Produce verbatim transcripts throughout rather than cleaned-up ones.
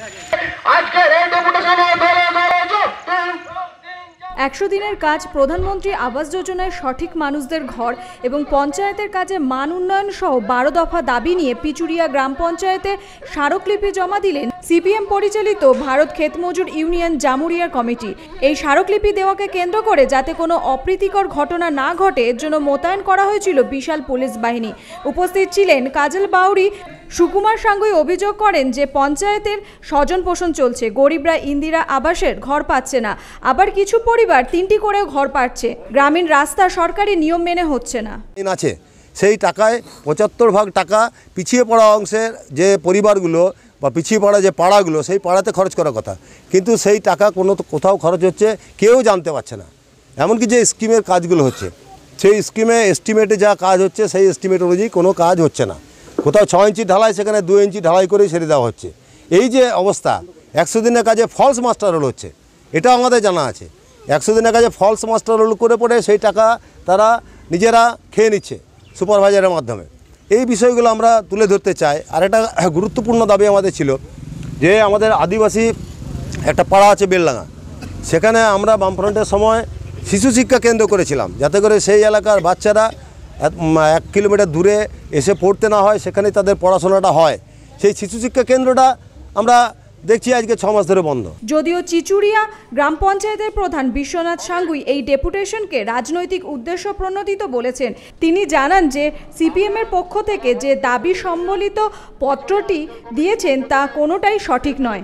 একশো দিনের কাজ, প্রধানমন্ত্রী আবাস যোজনায় সঠিক মানুষদের ঘর এবং পঞ্চায়েতের কাজে মান উন্নয়ন সহ বারো দফা দাবি নিয়ে পিচুরিয়া গ্রাম পঞ্চায়েতে স্মারকলিপি জমা দিলেন সিপিএম পরিচালিত ভারত ক্ষেতমজুর ইউনিয়ন জামুরিয়ার কমিটি। এই স্মারকলিপি দেওয়াকে কেন্দ্র করে যাতে কোনো অপ্রীতিকর ঘটনা না ঘটে এর জন্য মোতায়েন করা হয়েছিল বিশাল পুলিশ বাহিনী। উপস্থিত ছিলেন কাজল বাউরি। সুকুমার সাঙ্গুই অভিযোগ করেন যে পঞ্চায়েতের স্বজন পোষণ চলছে, গরিবরা ইন্দিরা আবাসের ঘর পাচ্ছে না, আবার কিছু পরিবার তিনটি করেও ঘর পাচ্ছে, গ্রামীণ রাস্তা সরকারি নিয়ম মেনে হচ্ছে না। আছে সেই টাকায় পঁচাত্তর ভাগ টাকা পিছিয়ে পড়া অংশের যে পরিবারগুলো বা পিছিয়ে পড়া যে পাড়াগুলো সেই পাড়াতে খরচ করার কথা, কিন্তু সেই টাকা কোনো কোথাও খরচ হচ্ছে কেউ জানতে পারছে না। এমনকি যে স্কিমের কাজগুলো হচ্ছে সেই স্কিমে এস্টিমেটে যা কাজ হচ্ছে সেই এস্টিমেট অনুযায়ী কোনো কাজ হচ্ছে না। কোথাও ছ ইঞ্চি ঢালাই সেখানে দু ইঞ্চি ঢালাই করেই সেরে দেওয়া হচ্ছে। এই যে অবস্থা, একশো দিনের কাজে ফলস মাস্টার রোল হচ্ছে, এটাও আমাদের জানা আছে। একশো দিনের কাজে ফলস মাস্টার রোল করে পড়ে সেই টাকা তারা নিজেরা খেয়ে নিচ্ছে সুপারভাইজারের মাধ্যমে। এই বিষয়গুলো আমরা তুলে ধরতে চাই। আর একটা গুরুত্বপূর্ণ দাবি আমাদের ছিল যে আমাদের আদিবাসী একটা পাড়া আছে বেলডাঙ্গা, সেখানে আমরা বামফ্রন্টের সময় শিশু শিক্ষা কেন্দ্র করেছিলাম যাতে করে সেই এলাকার বাচ্চারা এক কিলোমিটার দূরে এসে পড়তে না হয়, সেখানে তাদের পড়াশোনাটা হয়। সেই শিশু শিক্ষা কেন্দ্রটা আমরা দেখছি আজকে ছ মাস ধরে বন্ধ। যদিও চিচুড়িয়া গ্রাম পঞ্চায়েতের প্রধান বিশ্বনাথ সাঙ্গুই এই ডেপুটেশনকে রাজনৈতিক উদ্দেশ্য প্রণোদিত বলেছেন। তিনি জানান যে সিপিএম এর পক্ষ থেকে যে দাবি সম্বলিত পত্রটি দিয়েছেন তা কোনোটাই সঠিক নয়।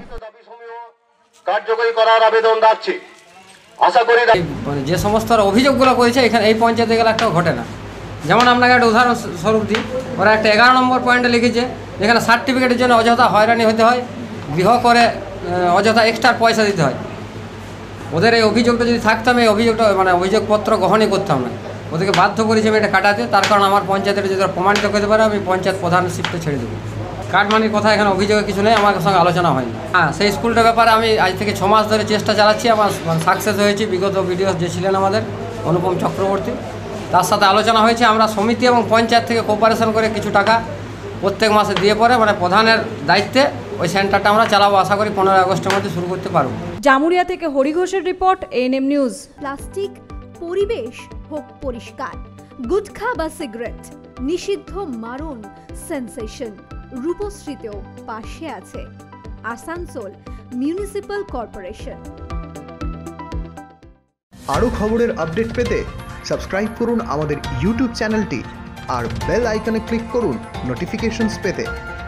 কার্যকরী করার আবেদন রাখছি। আশা করি যে সমস্ত অভিযোগগুলো করেছে এখানে এই পঞ্চায়েতে গেলে একটাও ঘটে না। যেমন আপনাকে একটা উদাহরণ স্বরূপ দিই, ওরা একটা এগারো নম্বর পয়েন্টে লিখেছে এখানে সার্টিফিকেটের জন্য অযথা হয়রানি হতে হয়, গৃহ করে অযথা এক্সট্রা পয়সা দিতে হয়। ওদের এই অভিযোগটা যদি থাকতাম এই অভিযোগটা মানে অভিযোগপত্র গ্রহণই করতাম না। ওদেরকে বাধ্য করেছি আমি এটা কাটাতে, তার কারণ আমার পঞ্চায়েতের যদি প্রমাণিত করতে পারে আমি পঞ্চায়েত প্রধানশিপটা ছেড়ে দেবো। কাটমানির কথা এখানে অভিযোগে কিছু নেই, আমার সঙ্গে আলোচনা হয়নি। হ্যাঁ, সেই স্কুলটার ব্যাপারে আমি আজ থেকে ছ মাস ধরে চেষ্টা চালাচ্ছি, আমার সাকসেস হয়েছি। বিগত ভিডিও যে ছিলেন আমাদের অনুপম চক্রবর্তী, তার সাথে আলোচনা হয়েছে। আমরা সমিতি এবং পঞ্চায়েত থেকে কোঅপারেশন করে কিছু টাকা প্রত্যেক মাসে দিয়ে পরে মানে প্রধানের দায়িত্বে ওই সেন্টারটা আমরা চালাবো। আশা করি পনেরোই আগস্টের মধ্যে শুরু করতে পারবো। জামুরিয়া থেকে হরি ঘোষের রিপোর্ট, এএনএম নিউজ। প্লাস্টিক পরিবেশ হোক পরিষ্কার, গুটখা বা সিগারেট নিষিদ্ধ মারণ সেন্সেশন রূপশ্রীতেও পাশে আছে আসানসোল মিউনিসিপাল কর্পোরেশন। আরও খবরের আপডেট পেতে সাবস্ক্রাইব করুন আমাদের ইউটিউব চ্যানেলটি আর বেল আইকনে ক্লিক করুন নোটিফিকেশনস পেতে।